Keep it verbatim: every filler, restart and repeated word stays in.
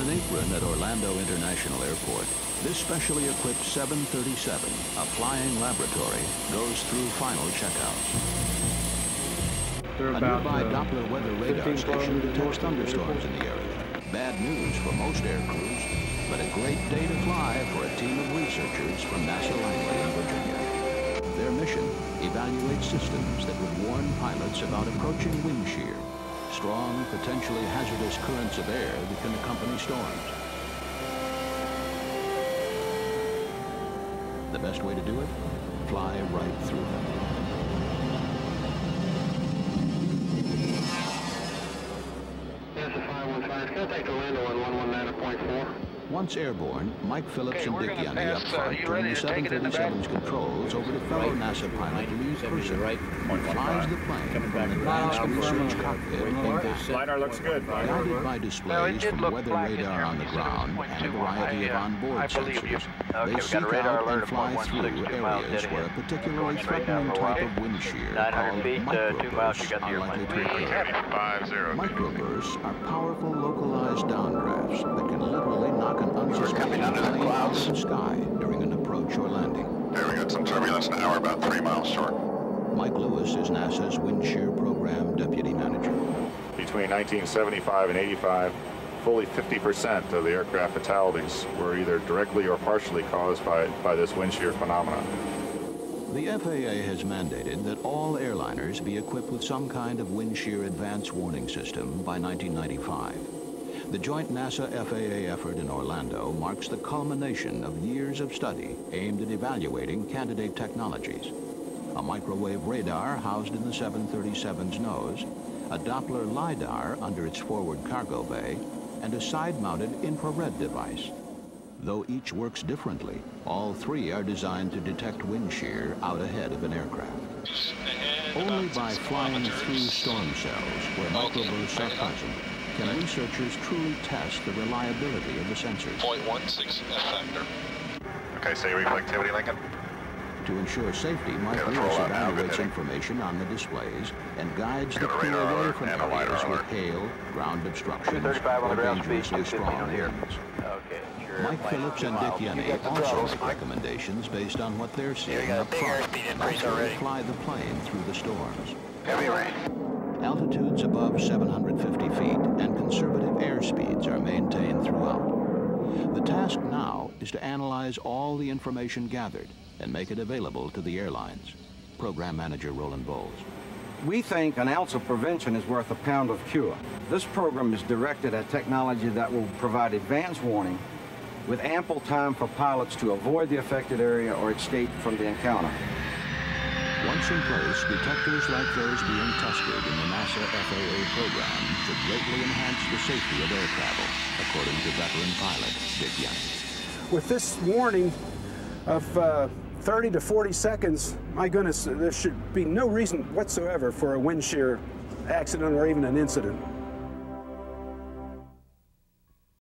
an apron at Orlando International Airport, this specially equipped seven thirty-seven, a flying laboratory, goes through final checkouts. They're a about, nearby uh, Doppler weather radar station detects thunderstorms in the area. Bad news for most air crews, but a great day to fly for a team of researchers from NASA Langley in Virginia. Their mission, evaluate systems that would warn pilots about approaching wind shear, strong, potentially hazardous currents of air that can accompany storms. The best way to do it? Fly right through them. Contact Orlando on one one nine point four. Once airborne, Mike Phillips Okay, and we're Dick gonna Yanni up pass, uh, front you turn ready the to take seven it in the back? thirty-seven's controls over to fellow NASA pilot Lee Person, right. who flies the plane from an advanced research cockpit in back. LiDAR looks good. Guided by No, it displays did from look weather black in radar here. on the You said it was ground point and a two one. variety I, of uh, onboard I believe you. sensors, Okay, they we seek got a radar out alert and of fly point one through six, two miles areas dead where a ahead. particularly Going straight down threatening for a type while. of wind shear nine hundred called feet, uh, two miles, you microbursts got the are airplane. likely to occur. five zero. Microbursts are powerful localized downdrafts that can literally knock an unsuspecting plane out of the sky during an approach or landing. Okay, we got some turbulence now. We're about three miles short. Mike Lewis is NASA's Wind Shear Program Deputy Manager. Between nineteen seventy-five and eighty-five, fully fifty percent of the aircraft fatalities were either directly or partially caused by, by this wind shear phenomenon. The F A A has mandated that all airliners be equipped with some kind of wind shear advance warning system by nineteen ninety-five. The joint NASA F A A effort in Orlando marks the culmination of years of study aimed at evaluating candidate technologies. A microwave radar housed in the seven thirty-seven's nose, a Doppler LiDAR under its forward cargo bay, and a side-mounted infrared device. Though each works differently, all three are designed to detect wind shear out ahead of an aircraft. Only by flying through storm cells where microbursts are present can researchers truly test the reliability of the sensors. point one six F factor. Okay, say reflectivity, Lincoln. To ensure safety, Mike Okay, let's Lewis roll out now. Good evaluates hitting. information on the displays and guides the Got a crew radar away alert from and a LiDAR areas with alert. hail, ground obstructions, two thirty-five on the or ground speed, dangerously two fifty strong on the air. winds. Okay, sure. Mike airplane Phillips two and miles. Dick Yanni You got the also throttle, make Mike. recommendations based on what they're seeing got a up big front. airspeed increase After they already. fly the plane through the storms. Heavy rain. Altitudes above seven hundred fifty feet and conservative airspeeds are maintained throughout. The task now is to analyze all the information gathered and make it available to the airlines. Program Manager Roland Bowles. We think an ounce of prevention is worth a pound of cure. This program is directed at technology that will provide advance warning with ample time for pilots to avoid the affected area or escape from the encounter. Once in place, detectors like those being tested in the NASA F A A program should greatly enhance the safety of air travel, according to veteran pilot Dick Yanni. With this warning of uh, thirty to forty seconds, my goodness, there should be no reason whatsoever for a wind shear accident or even an incident.